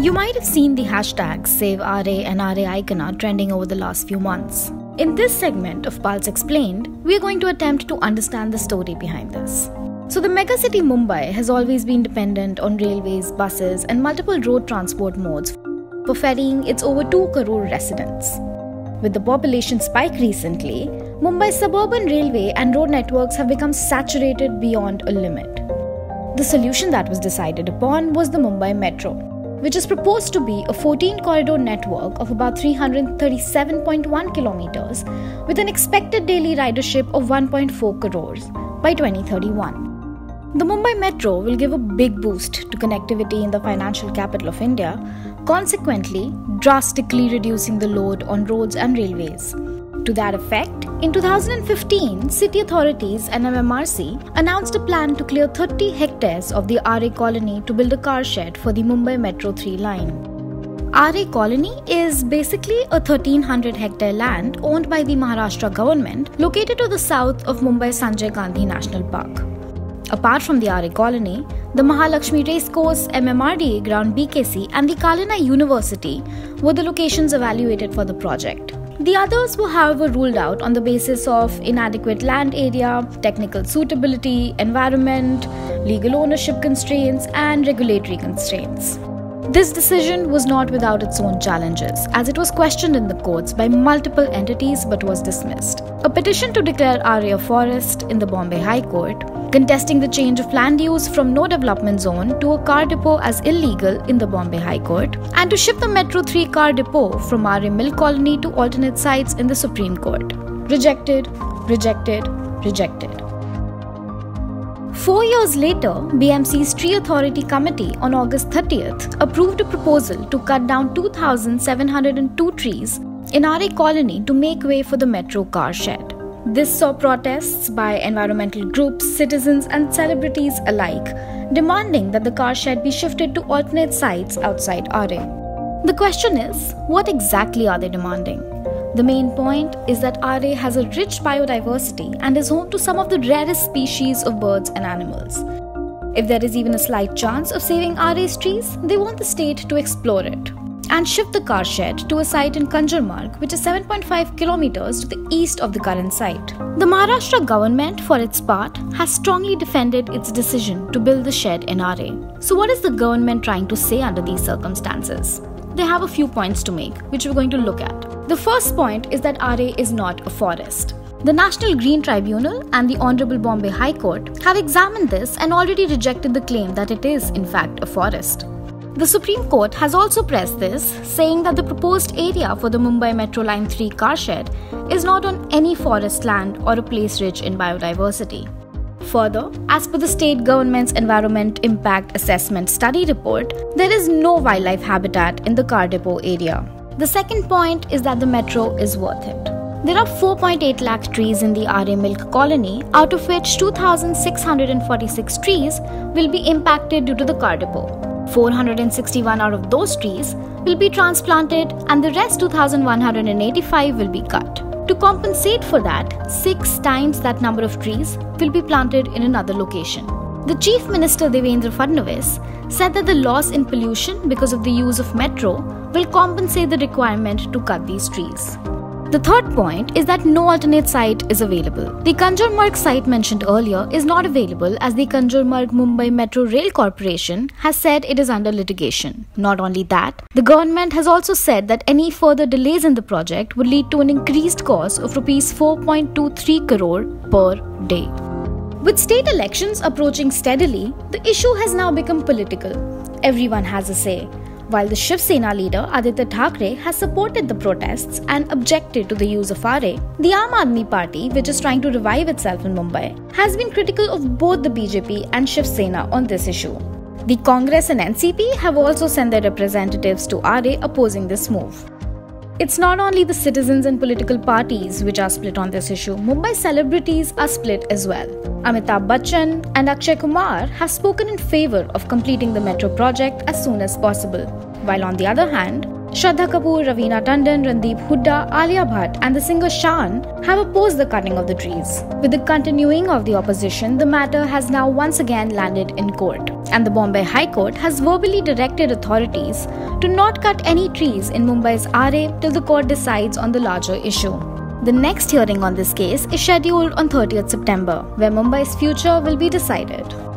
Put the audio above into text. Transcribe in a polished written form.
You might have seen the hashtags SaveRA and RA Icona trending over the last few months. In this segment of Pulse Explained, we are going to attempt to understand the story behind this. So the megacity Mumbai has always been dependent on railways, buses and multiple road transport modes for ferrying its over 2 crore residents. With the population spike recently, Mumbai's suburban railway and road networks have become saturated beyond a limit. The solution that was decided upon was the Mumbai Metro, which is proposed to be a 14-corridor network of about 337.1 kilometers with an expected daily ridership of 1.4 crores by 2031. The Mumbai Metro will give a big boost to connectivity in the financial capital of India, consequently drastically reducing the load on roads and railways. To that effect, in 2015, city authorities and MMRC announced a plan to clear 30 hectares of the RA Colony to build a car shed for the Mumbai Metro 3 line. RA Colony is basically a 1300-hectare land owned by the Maharashtra government located to the south of Mumbai's Sanjay Gandhi National Park. Apart from the RA Colony, the Mahalakshmi Racecourse, MMRDA ground BKC and the Kalina University were the locations evaluated for the project. The others were, however, ruled out on the basis of inadequate land area, technical suitability, environment, legal ownership constraints, and regulatory constraints. This decision was not without its own challenges, as it was questioned in the courts by multiple entities but was dismissed. A petition to declare RA a forest in the Bombay High Court, contesting the change of land use from no development zone to a car depot as illegal in the Bombay High Court, and to shift the Metro 3 car depot from RA Mill Colony to alternate sites in the Supreme Court. Rejected, rejected, rejected. 4 years later, BMC's Tree Authority Committee on August 30th approved a proposal to cut down 2,702 trees in RA Colony to make way for the Metro car shed. This saw protests by environmental groups, citizens and celebrities alike, demanding that the car shed be shifted to alternate sites outside RA. The question is, what exactly are they demanding? The main point is that RA has a rich biodiversity and is home to some of the rarest species of birds and animals. If there is even a slight chance of saving RA's trees, they want the state to explore it and shift the car shed to a site in Kanjurmarg, which is 7.5 kilometers to the east of the current site. The Maharashtra government, for its part, has strongly defended its decision to build the shed in RA. So what is the government trying to say under these circumstances? They have a few points to make, which we're going to look at. The first point is that RA is not a forest. The National Green Tribunal and the Honorable Bombay High Court have examined this and already rejected the claim that it is, in fact, a forest. The Supreme Court has also pressed this, saying that the proposed area for the Mumbai Metro Line 3 car shed is not on any forest land or a place rich in biodiversity. Further, as per the state government's Environment Impact Assessment Study report, there is no wildlife habitat in the car depot area. The second point is that the metro is worth it. There are 4.8 lakh trees in the RA Milk Colony, out of which 2,646 trees will be impacted due to the car depot. 461 out of those trees will be transplanted and the rest 2,185 will be cut. To compensate for that, 6 times that number of trees will be planted in another location. The Chief Minister Devendra Fadnavis said that the loss in pollution because of the use of metro will compensate the requirement to cut these trees. The third point is that no alternate site is available. The Kanjurmarg site mentioned earlier is not available as the Kanjurmarg Mumbai Metro Rail Corporation has said it is under litigation. Not only that, the government has also said that any further delays in the project would lead to an increased cost of Rs 4.23 crore per day. With state elections approaching steadily, the issue has now become political. Everyone has a say. While the Shiv Sena leader Aditya Thackeray has supported the protests and objected to the use of RA, the Aam Aadmi Party, which is trying to revive itself in Mumbai, has been critical of both the BJP and Shiv Sena on this issue. The Congress and NCP have also sent their representatives to RA opposing this move. It's not only the citizens and political parties which are split on this issue, Mumbai celebrities are split as well. Amitabh Bachchan and Akshay Kumar have spoken in favor of completing the metro project as soon as possible, while on the other hand, Shraddha Kapoor, Raveena Tandon, Randeep Hooda, Alia Bhatt and the singer Shaan have opposed the cutting of the trees. With the continuing of the opposition, the matter has now once again landed in court. and the Bombay High Court has verbally directed authorities to not cut any trees in Mumbai's RA till the court decides on the larger issue. The next hearing on this case is scheduled on 30th September, where Mumbai's future will be decided.